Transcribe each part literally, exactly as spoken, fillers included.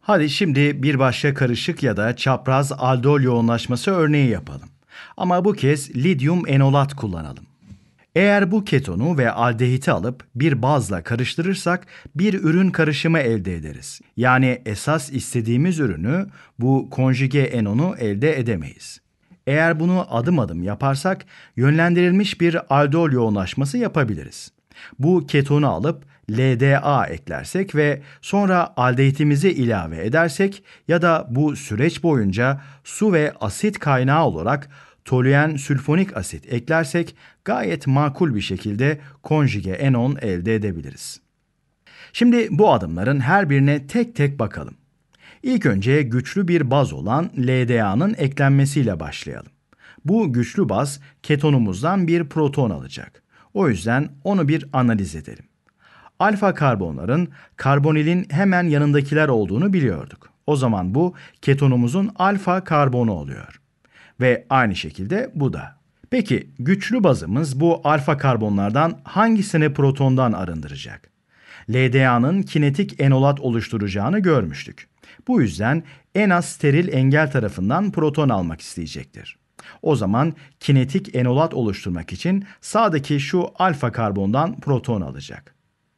Hadi şimdi bir başka karışık ya da çapraz aldol yoğunlaşması örneği yapalım. Ama bu kez lityum enolat kullanalım. Eğer bu ketonu ve aldehiti alıp bir bazla karıştırırsak bir ürün karışımı elde ederiz. Yani esas istediğimiz ürünü, bu konjüge enonu elde edemeyiz. Eğer bunu adım adım yaparsak yönlendirilmiş bir aldol yoğunlaşması yapabiliriz. Bu ketonu alıp L D A eklersek ve sonra aldehitimizi ilave edersek ya da bu süreç boyunca su ve asit kaynağı olarak toluen sülfonik asit eklersek gayet makul bir şekilde konjüge enon elde edebiliriz. Şimdi bu adımların her birine tek tek bakalım. İlk önce güçlü bir baz olan L D A'nın eklenmesiyle başlayalım. Bu güçlü baz ketonumuzdan bir proton alacak. O yüzden onu bir analiz edelim. Alfa karbonların karbonilin hemen yanındakiler olduğunu biliyorduk. O zaman bu ketonumuzun alfa karbonu oluyor. Ve aynı şekilde bu da. Peki güçlü bazımız bu alfa karbonlardan hangisini protondan arındıracak? L D A'nın kinetik enolat oluşturacağını görmüştük. Bu yüzden en az steril engel tarafından proton almak isteyecektir. O zaman kinetik enolat oluşturmak için sağdaki şu alfa karbondan proton alacak.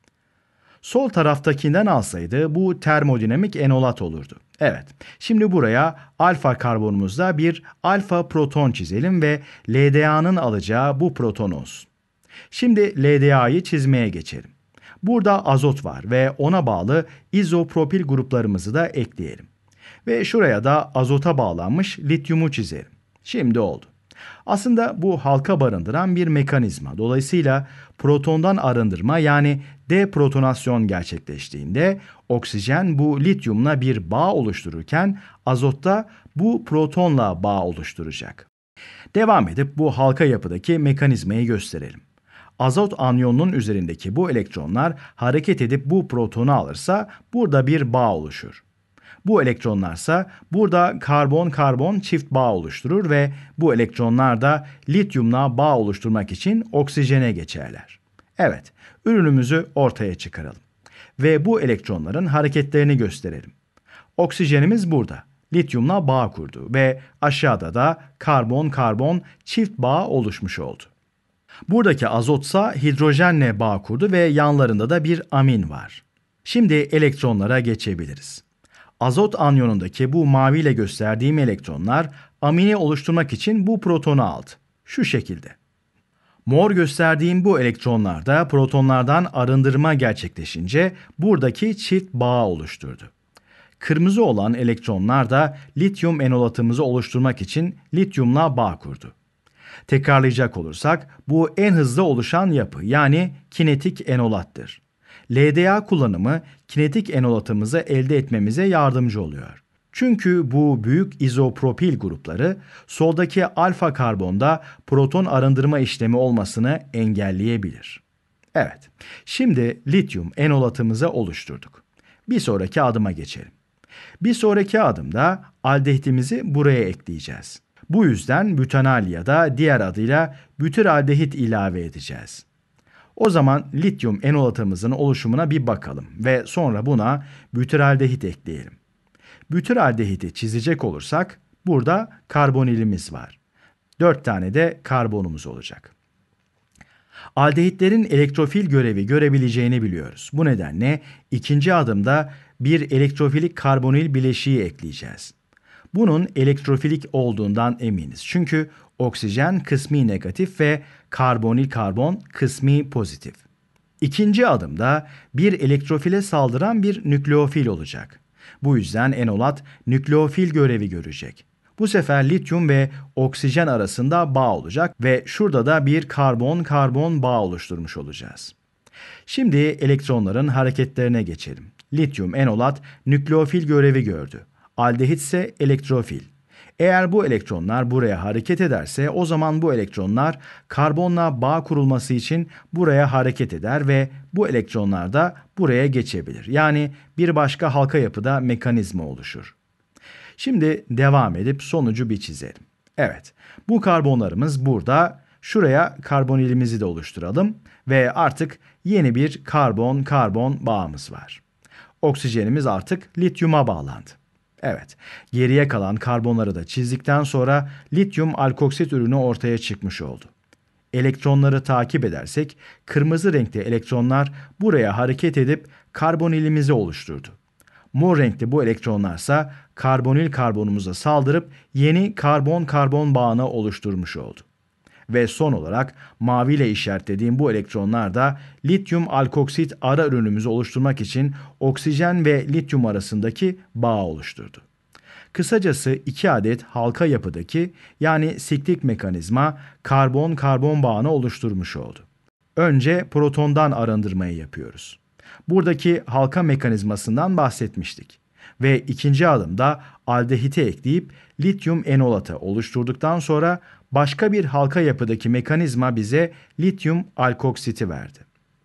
Sol taraftakinden alsaydı bu termodinamik enolat olurdu. Evet, şimdi buraya alfa karbonumuzda bir alfa proton çizelim ve L D A'nın alacağı bu proton olsun. Şimdi L D A'yı çizmeye geçelim. Burada azot var ve ona bağlı izopropil gruplarımızı da ekleyelim. Ve şuraya da azota bağlanmış lityumu çizelim. Şimdi oldu. Aslında bu halka barındıran bir mekanizma. Dolayısıyla protondan arındırma yani deprotonasyon gerçekleştiğinde oksijen bu lityumla bir bağ oluştururken azotta bu protonla bağ oluşturacak. Devam edip bu halka yapıdaki mekanizmayı gösterelim. Azot anyonunun üzerindeki bu elektronlar hareket edip bu protonu alırsa burada bir bağ oluşur. Bu elektronlarsa burada karbon-karbon çift bağ oluşturur ve bu elektronlar da lityumla bağ oluşturmak için oksijene geçerler. Evet, ürünümüzü ortaya çıkaralım. Ve bu elektronların hareketlerini gösterelim. Oksijenimiz burada. Lityumla bağ kurdu ve aşağıda da karbon-karbon çift bağ oluşmuş oldu. Buradaki azotsa hidrojenle bağ kurdu ve yanlarında da bir amin var. Şimdi elektronlara geçebiliriz. Azot anyonundaki bu maviyle gösterdiğim elektronlar amini oluşturmak için bu protonu aldı. Şu şekilde. Mor gösterdiğim bu elektronlar da protonlardan arındırma gerçekleşince buradaki çift bağ oluşturdu. Kırmızı olan elektronlar da lityum enolatımızı oluşturmak için lityumla bağ kurdu. Tekrarlayacak olursak bu en hızlı oluşan yapı yani kinetik enolattır. L D A kullanımı kinetik enolatımızı elde etmemize yardımcı oluyor. Çünkü bu büyük izopropil grupları soldaki alfa karbonda proton arındırma işlemi olmasını engelleyebilir. Evet, şimdi lityum enolatımızı oluşturduk. Bir sonraki adıma geçelim. Bir sonraki adımda aldehitimizi buraya ekleyeceğiz. Bu yüzden bütanal ya da diğer adıyla bütüraldehit ilave edeceğiz. O zaman lityum enolatımızın oluşumuna bir bakalım ve sonra buna bütüraldehit ekleyelim. Bütüraldehiti çizecek olursak burada karbonilimiz var. Dört tane de karbonumuz olacak. Aldehitlerin elektrofil görevi görebileceğini biliyoruz. Bu nedenle ikinci adımda bir elektrofilik karbonil bileşiği ekleyeceğiz. Bunun elektrofilik olduğundan eminiz. Çünkü oksijen kısmi negatif ve karbonil karbon kısmi pozitif. İkinci adımda bir elektrofile saldıran bir nükleofil olacak. Bu yüzden enolat nükleofil görevi görecek. Bu sefer lityum ve oksijen arasında bağ olacak ve şurada da bir karbon-karbon bağ oluşturmuş olacağız. Şimdi elektronların hareketlerine geçelim. Lityum enolat nükleofil görevi gördü. Aldehit ise elektrofil. Eğer bu elektronlar buraya hareket ederse o zaman bu elektronlar karbonla bağ kurulması için buraya hareket eder ve bu elektronlar da buraya geçebilir. Yani bir başka halka yapıda mekanizma oluşur. Şimdi devam edip sonucu bir çizelim. Evet, bu karbonlarımız burada. Şuraya karbonilimizi de oluşturalım ve artık yeni bir karbon-karbon bağımız var. Oksijenimiz artık lityuma bağlandı. Evet, geriye kalan karbonları da çizdikten sonra lityum alkoksit ürünü ortaya çıkmış oldu. Elektronları takip edersek kırmızı renkte elektronlar buraya hareket edip karbonilimizi oluşturdu. Mor renkli bu elektronlarsa karbonil karbonumuza saldırıp yeni karbon-karbon bağını oluşturmuş oldu. Ve son olarak mavi ile işaretlediğim bu elektronlar da lityum alkoksit ara ürünümüzü oluşturmak için oksijen ve lityum arasındaki bağı oluşturdu. Kısacası iki adet halka yapıdaki yani siklik mekanizma karbon-karbon bağını oluşturmuş oldu. Önce protondan arındırmayı yapıyoruz. Buradaki halka mekanizmasından bahsetmiştik. Ve ikinci adımda aldehiti ekleyip lityum enolatı oluşturduktan sonra başka bir halka yapıdaki mekanizma bize lityum alkoksiti verdi.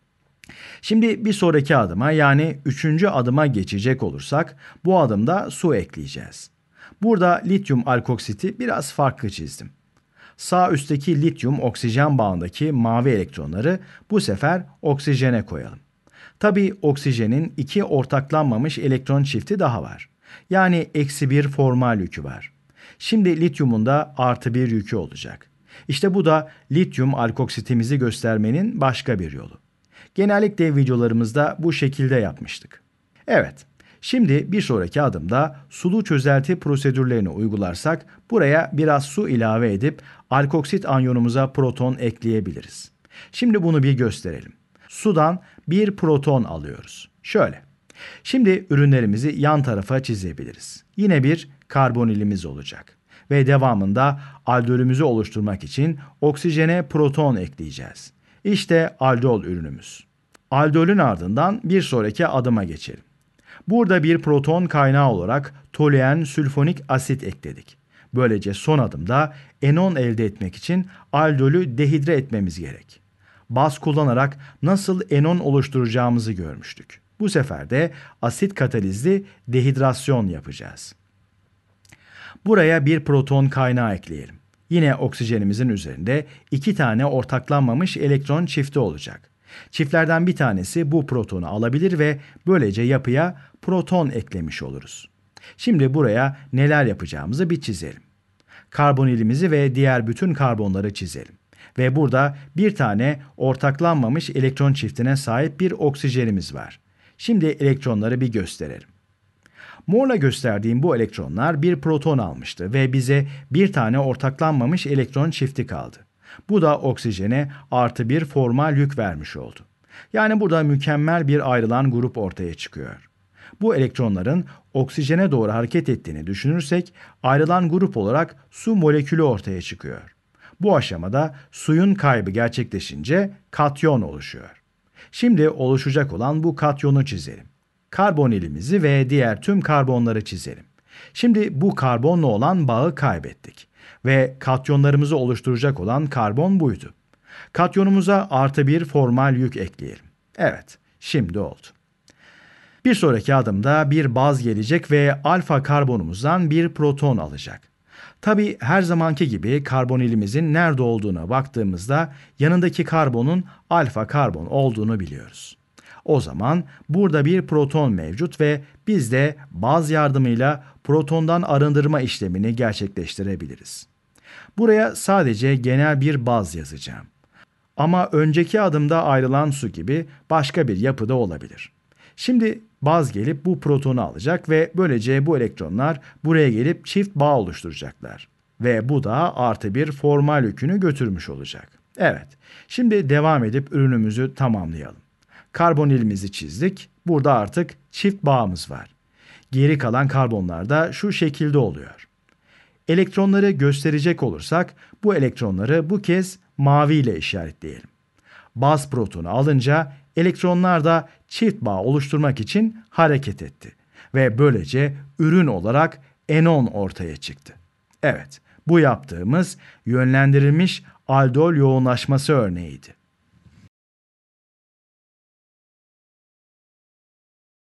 Şimdi bir sonraki adıma yani üçüncü adıma geçecek olursak bu adımda su ekleyeceğiz. Burada lityum alkoksiti biraz farklı çizdim. Sağ üstteki lityum oksijen bağındaki mavi elektronları bu sefer oksijene koyalım. Tabii oksijenin iki ortaklanmamış elektron çifti daha var. Yani eksi bir formal yükü var. Şimdi lityumun da artı bir yükü olacak. İşte bu da lityum alkoksitimizi göstermenin başka bir yolu. Genellikle videolarımızda bu şekilde yapmıştık. Evet, şimdi bir sonraki adımda sulu çözelti prosedürlerini uygularsak buraya biraz su ilave edip alkoksit anyonumuza proton ekleyebiliriz. Şimdi bunu bir gösterelim. Sudan bir proton alıyoruz. Şöyle. Şimdi ürünlerimizi yan tarafa çizebiliriz. Yine bir karbonilimiz olacak. Ve devamında aldolümüzü oluşturmak için oksijene proton ekleyeceğiz. İşte aldol ürünümüz. Aldolün ardından bir sonraki adıma geçelim. Burada bir proton kaynağı olarak toluen sülfonik asit ekledik. Böylece son adımda enon elde etmek için aldolü dehidre etmemiz gerek. Baz kullanarak nasıl enon oluşturacağımızı görmüştük. Bu sefer de asit katalizli dehidrasyon yapacağız. Buraya bir proton kaynağı ekleyelim. Yine oksijenimizin üzerinde iki tane ortaklanmamış elektron çifti olacak. Çiftlerden bir tanesi bu protonu alabilir ve böylece yapıya proton eklemiş oluruz. Şimdi buraya neler yapacağımızı bir çizelim. Karbonilimizi ve diğer bütün karbonları çizelim. Ve burada bir tane ortaklanmamış elektron çiftine sahip bir oksijenimiz var. Şimdi elektronları bir gösterelim. Morla gösterdiğim bu elektronlar bir proton almıştı ve bize bir tane ortaklanmamış elektron çifti kaldı. Bu da oksijene artı bir formal yük vermiş oldu. Yani burada mükemmel bir ayrılan grup ortaya çıkıyor. Bu elektronların oksijene doğru hareket ettiğini düşünürsek ayrılan grup olarak su molekülü ortaya çıkıyor. Bu aşamada suyun kaybı gerçekleşince katyon oluşuyor. Şimdi oluşacak olan bu katyonu çizelim. Karbonilimizi ve diğer tüm karbonları çizelim. Şimdi bu karbonla olan bağı kaybettik. Ve katyonlarımızı oluşturacak olan karbon buydu. Katyonumuza artı bir formal yük ekleyelim. Evet, şimdi oldu. Bir sonraki adımda bir baz gelecek ve alfa karbonumuzdan bir proton alacak. Tabii her zamanki gibi karbonilimizin nerede olduğuna baktığımızda yanındaki karbonun alfa karbon olduğunu biliyoruz. O zaman burada bir proton mevcut ve biz de baz yardımıyla protondan arındırma işlemini gerçekleştirebiliriz. Buraya sadece genel bir baz yazacağım. Ama önceki adımda ayrılan su gibi başka bir yapıda olabilir. Şimdi baz gelip bu protonu alacak ve böylece bu elektronlar buraya gelip çift bağ oluşturacaklar. Ve bu da artı bir formal yükünü götürmüş olacak. Evet, şimdi devam edip ürünümüzü tamamlayalım. Karbonilimizi çizdik. Burada artık çift bağımız var. Geri kalan karbonlar da şu şekilde oluyor. Elektronları gösterecek olursak bu elektronları bu kez mavi ile işaretleyelim. Baz protonu alınca elektronlar da çift bağ oluşturmak için hareket etti. Ve böylece ürün olarak enon ortaya çıktı. Evet, bu yaptığımız yönlendirilmiş aldol yoğunlaşması örneğiydi.